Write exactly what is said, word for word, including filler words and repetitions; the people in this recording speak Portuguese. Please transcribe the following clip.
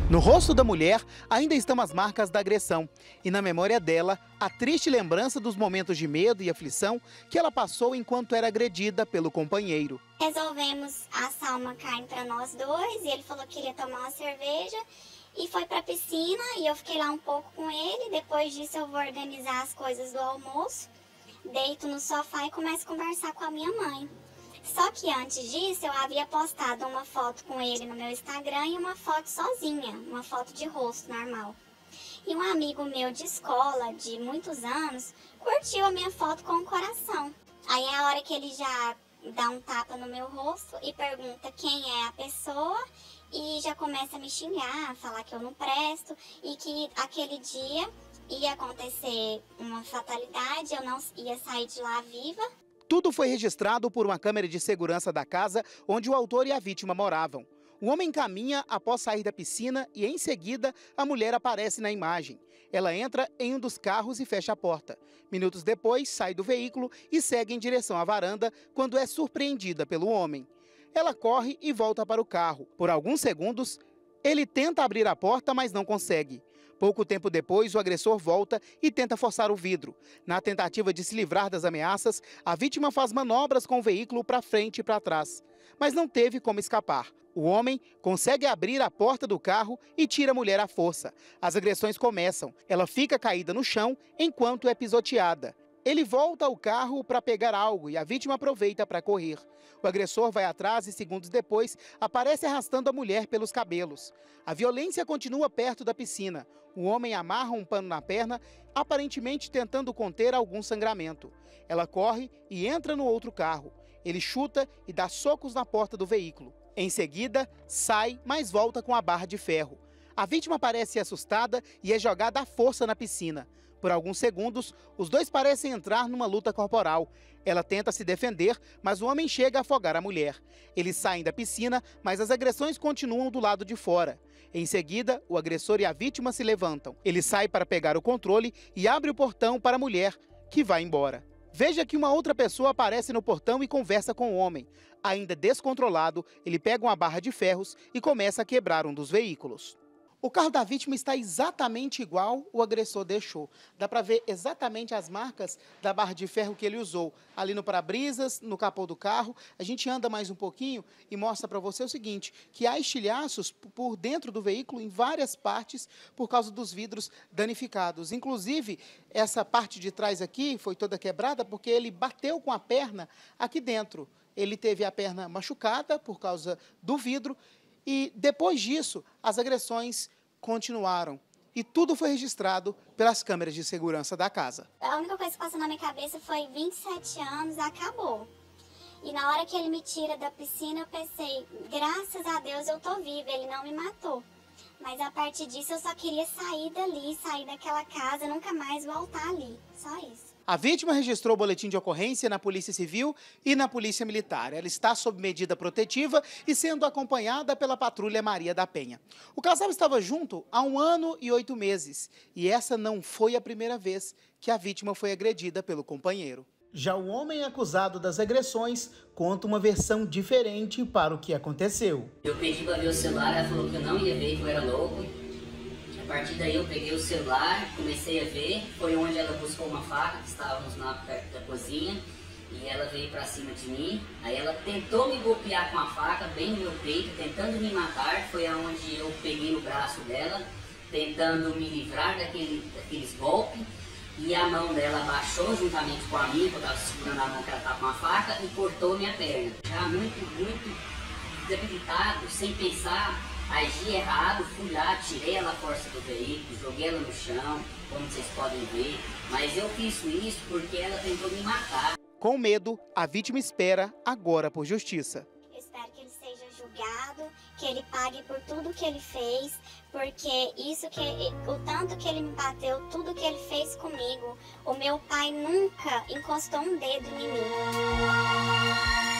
No rosto da mulher ainda estão as marcas da agressão e na memória dela a triste lembrança dos momentos de medo e aflição que ela passou enquanto era agredida pelo companheiro. Resolvemos assar uma carne para nós dois e ele falou que queria tomar uma cerveja e foi para a piscina e eu fiquei lá um pouco com ele. Depois disso eu vou organizar as coisas do almoço, deito no sofá e começo a conversar com a minha mãe. Só que antes disso eu havia postado uma foto com ele no meu Instagram e uma foto sozinha, uma foto de rosto normal. E um amigo meu de escola, de muitos anos, curtiu a minha foto com o coração. Aí é a hora que ele já dá um tapa no meu rosto e pergunta quem é a pessoa e já começa a me xingar, a falar que eu não presto e que aquele dia ia acontecer uma fatalidade, eu não ia sair de lá viva. Tudo foi registrado por uma câmera de segurança da casa onde o autor e a vítima moravam. O homem caminha após sair da piscina e, em seguida, a mulher aparece na imagem. Ela entra em um dos carros e fecha a porta. Minutos depois, sai do veículo e segue em direção à varanda quando é surpreendida pelo homem. Ela corre e volta para o carro. Por alguns segundos, ele tenta abrir a porta, mas não consegue. Pouco tempo depois, o agressor volta e tenta forçar o vidro. Na tentativa de se livrar das ameaças, a vítima faz manobras com o veículo para frente e para trás, mas não teve como escapar. O homem consegue abrir a porta do carro e tira a mulher à força. As agressões começam. Ela fica caída no chão enquanto é pisoteada. Ele volta ao carro para pegar algo e a vítima aproveita para correr. O agressor vai atrás e, segundos depois, aparece arrastando a mulher pelos cabelos. A violência continua perto da piscina. O homem amarra um pano na perna, aparentemente tentando conter algum sangramento. Ela corre e entra no outro carro. Ele chuta e dá socos na porta do veículo. Em seguida, sai, mas volta com a barra de ferro. A vítima parece assustada e é jogada à força na piscina. Por alguns segundos, os dois parecem entrar numa luta corporal. Ela tenta se defender, mas o homem chega a afogar a mulher. Eles saem da piscina, mas as agressões continuam do lado de fora. Em seguida, o agressor e a vítima se levantam. Ele sai para pegar o controle e abre o portão para a mulher, que vai embora. Veja que uma outra pessoa aparece no portão e conversa com o homem. Ainda descontrolado, ele pega uma barra de ferros e começa a quebrar um dos veículos. O carro da vítima está exatamente igual o agressor deixou. Dá para ver exatamente as marcas da barra de ferro que ele usou. Ali no para-brisas, no capô do carro. A gente anda mais um pouquinho e mostra para você o seguinte, que há estilhaços por dentro do veículo em várias partes por causa dos vidros danificados. Inclusive, essa parte de trás aqui foi toda quebrada porque ele bateu com a perna aqui dentro. Ele teve a perna machucada por causa do vidro. E depois disso, as agressões continuaram. E tudo foi registrado pelas câmeras de segurança da casa. A única coisa que passou na minha cabeça foi vinte e sete anos, acabou. E na hora que ele me tira da piscina, eu pensei, graças a Deus eu tô viva, ele não me matou. Mas a partir disso eu só queria sair dali, sair daquela casa, nunca mais voltar ali, só isso. A vítima registrou o boletim de ocorrência na Polícia Civil e na Polícia Militar. Ela está sob medida protetiva e sendo acompanhada pela Patrulha Maria da Penha. O casal estava junto há um ano e oito meses e essa não foi a primeira vez que a vítima foi agredida pelo companheiro. Já o homem acusado das agressões conta uma versão diferente para o que aconteceu. Eu pedi para ver o celular, ela falou que eu não ia ver, que eu era louco. A partir daí eu peguei o celular, comecei a ver, foi onde ela buscou uma faca, que estávamos lá perto da cozinha, e ela veio para cima de mim. Aí ela tentou me golpear com a faca, bem no meu peito, tentando me matar, foi aonde eu peguei no braço dela, tentando me livrar daquele, daqueles golpes, e a mão dela abaixou juntamente com a minha, porque eu estava segurando a mão que ela estava com a faca, e cortou minha perna. Já muito, muito debilitado, sem pensar, agi errado, fui lá, tirei ela à força do veículo, joguei ela no chão, como vocês podem ver, mas eu fiz isso porque ela tentou me matar. Com medo, a vítima espera agora por justiça. Eu espero que ele seja julgado, que ele pague por tudo que ele fez, porque isso que o tanto que ele me bateu, tudo que ele fez comigo, o meu pai nunca encostou um dedo em mim.